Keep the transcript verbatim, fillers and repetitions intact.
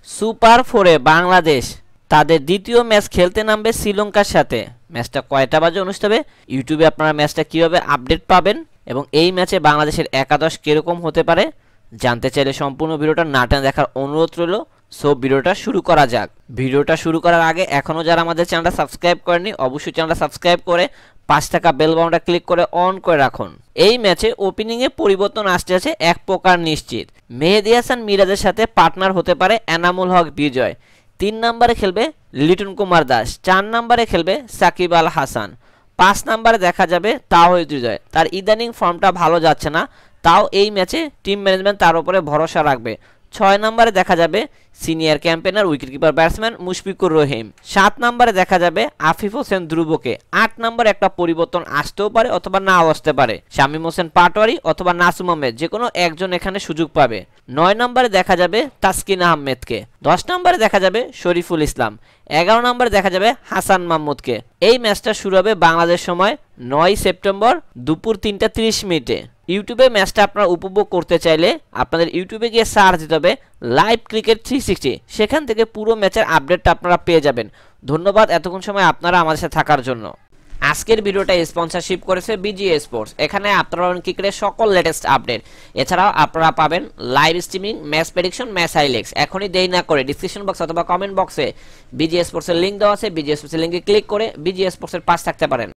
Super ফোরে বাংলাদেশ তাদের দ্বিতীয় ম্যাচ খেলতে নামবে শ্রীলঙ্কার সাথে। ম্যাচটা কয়টা বাজে অনুষ্ঠিত হবে, ইউটিউবে আপনারা ম্যাচটা কীভাবে আপডেট পাবেন এবং এই ম্যাচে বাংলাদেশের একাদশ কীরকম হতে পারে জানতে চাইলে সম্পূর্ণ ভিডিওটা না টেনে দেখার অনুরোধ রইল। সো ভিডিওটা শুরু করা যাক। ভিডিওটা শুরু করার আগে এখনও যারা আমাদের চ্যানেলটা সাবস্ক্রাইব করেনি অবশ্যই চ্যানেলটা সাবস্ক্রাইব করে পাঁচ টাকা বেল বাটনটা ক্লিক করে অন করে রাখুন। এই ম্যাচে ওপেনিংয়ে পরিবর্তন আসতে আছে এক প্রকার নিশ্চিত। মেহেদী হাসান মিরাজের সাথে পার্টনার হতে পারে এনামুল হক বিজয়। তিন নম্বরে খেলবে লিটন কুমার দাস। চার নম্বরে খেলবে সাকিব আল হাসান। পাঁচ নম্বরে দেখা যাবে তাওহিদ হৃদয়। তার ইদানিং ফর্মটা ভালো যাচ্ছে না, তাও এই ম্যাচে টিম ম্যানেজমেন্ট তার উপরে ভরসা রাখবে। ছয় নম্বরে দেখা যাবে senior campaigner wicketkeeper batsman Mushfiqur Rahim. সাত নম্বরে দেখা যাবে আফিফ হোসেন ধ্রুবকে। আট নম্বরে একটা পরিবর্তন আসতেও পারে অথবা নাও আসতে পারে, শামীম হোসেন পাটোয়ারি অথবা নাসুম আহমেদ যে কোনো একজন এখানে সুযোগ পাবে। নয় নম্বরে দেখা যাবে তাসকিন আহমেদকে। দশ নম্বরে দেখা যাবে শরীফুল ইসলাম। এগারো নম্বরে দেখা যাবে হাসান মাহমুদকে। এই ম্যাচটা শুরু হবে বাংলাদেশ সময় নয় সেপ্টেম্বর দুপুর তিনটা তিরিশ মিনিটে। ইউটিউবে ম্যাচটা আপনারা উপভোগ করতে চাইলে আপনাদের ইউটিউবে গিয়ে সার্চ দিতে হবে লাইভ ক্রিকেট থ্রি সিক্সটি, সেখান থেকে পুরো ম্যাচের আপডেটটা আপনারা পেয়ে যাবেন। ধন্যবাদ এতক্ষণ সময় আপনারা আমাদের সাথে থাকার জন্য। আজকের ভিডিওটা স্পন্সরশিপ করেছে বিজিএ স্পোর্টস। এখানে আপনারা পাবেন ক্রিকেটের সকল লেটেস্ট আপডেট। এছাড়াও আপনারা পাবেন live streaming, match prediction, match highlights. এখনই দেরি না করে ডিসক্রিপশন বক্স অথবা কমেন্ট বক্সে বিজিএ স্পোর্টসের লিঙ্ক দেওয়া আছে, বিজিএ স্পোর্টসের লিঙ্কে ক্লিক করে বিজিএ স্পোর্টসের পাশ থাকতে পারেন।